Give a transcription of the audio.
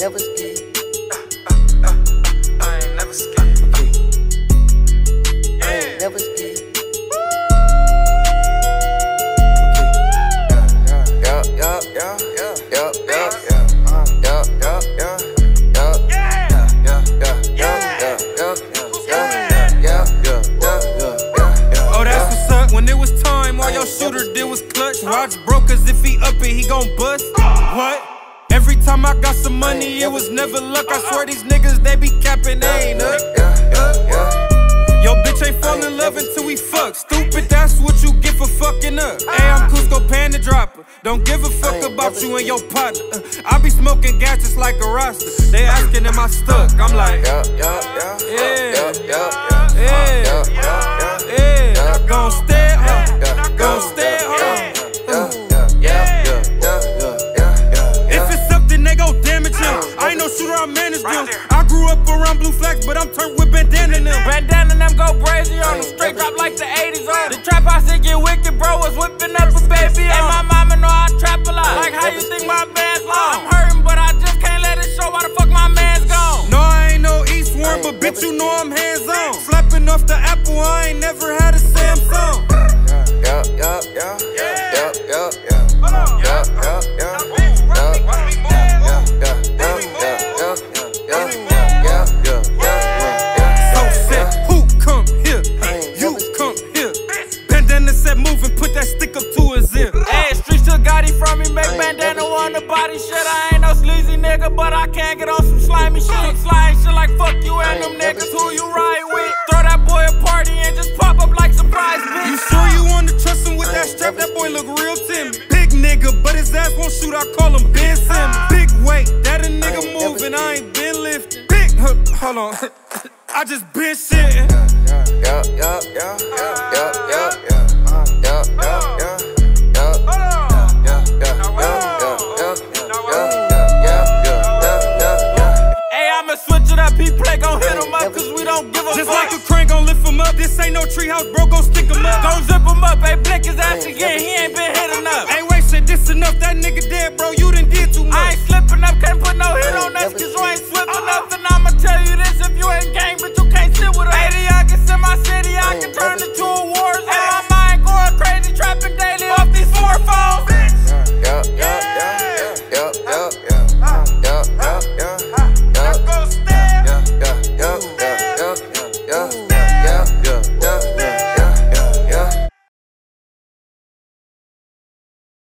never scared. I ain't never scared. I ain't never scared. Oh, that's what's up. When it was time, all your shooter did was clutch. Watch broke as if he up it, he gon' bust. What? Every time I got some money, it was never luck. I swear these niggas, they be capping, they ain't up. Yo, bitch ain't fall in love until we fuck. Stupid, that's what you get for fucking up. Hey, I'm Cusco Panda Dropper. Don't give a fuck about you and your partner. I be smoking gas just like a Rasta. They asking, am I stuck? I'm like, yeah. Gon' stay at home. Gon' stay at home. If it's something, they gon' damage him. I ain't no shooter, I manage them. I grew up around blue flags, but I'm turned with bandana them. Bandana them go crazy on them. Straight drop like the 80s on. The trap house it get wicked, bro. Was whipping up a baby on. And my mama know I trap a lot. Like how you think my band's long? I'm hurting, but I just can't let it show. Why the fuck my man's gone? No, I ain't no East Warren, but bitch, you know I'm hands on. Flapping off the Apple, I ain't never had a Samsung. So said, who come here? You come here. Bandana said move and put that stick up to his ear. Hey, streets took Gotti from me, make bandana on the body shit. I ain't no sleazy nigga, but I can't get on some slimy shit. Slime shit like fuck you and them niggas who you ride with. Throw that boy a party and just pop up like surprise bitch. You sure you wanna trust him with that strap? That boy look real timid. Big nigga, but his ass won't shoot, I call him Ben Simmons. Big weight, that a nigga moving, I ain't been lifting. Big, hold on, I just been shitting. Gon' hit him up, cause we don't give a just fuck. Just like a crane gon' lift him up. This ain't no treehouse, bro, gon' stick him up. Gon' zip him up, hey, blick his ass again, he ain't been hit enough. Hey, wait, shit, this enough, that nigga dead, bro, you done did too much. I ain't slipping up, can't put no hit on us, cause you ain't slipping enough. And I'ma tell you this, if you ain't gang, but you can't sit with us. Hey, the youngest in my city, I can turn it to a war zone.